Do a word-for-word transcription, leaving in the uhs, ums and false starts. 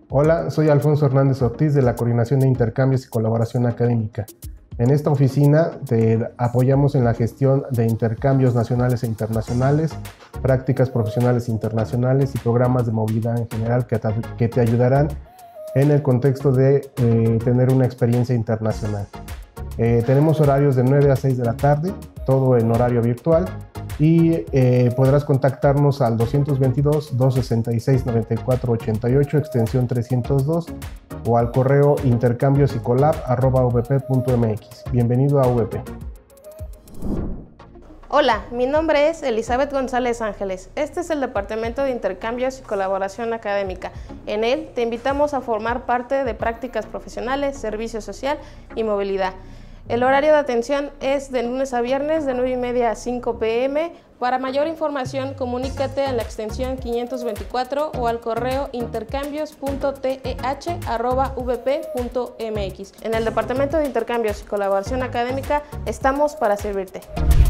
Hola, soy Alfonso Hernández Ortiz de la Coordinación de Intercambios y Colaboración Académica. En esta oficina te apoyamos en la gestión de intercambios nacionales e internacionales, prácticas profesionales internacionales y programas de movilidad en general que te, que te ayudarán en el contexto de eh, tener una experiencia internacional. Eh, tenemos horarios de nueve a seis de la tarde, todo en horario virtual, y eh, podrás contactarnos al doscientos veintidós, doscientos sesenta y seis, noventa y cuatro ochenta y ocho, extensión trescientos dos, o al correo intercambiosicolab arroba v p punto m x. Bienvenido a V P. Hola, mi nombre es Elizabeth González Ángeles. Este es el Departamento de Intercambios y Colaboración Académica. En él te invitamos a formar parte de prácticas profesionales, servicio social y movilidad. El horario de atención es de lunes a viernes de nueve y media a cinco p m Para mayor información, comunícate a la extensión quinientos veinticuatro o al correo intercambios punto t e h arroba v p punto m x. En el Departamento de Intercambios y Colaboración Académica estamos para servirte.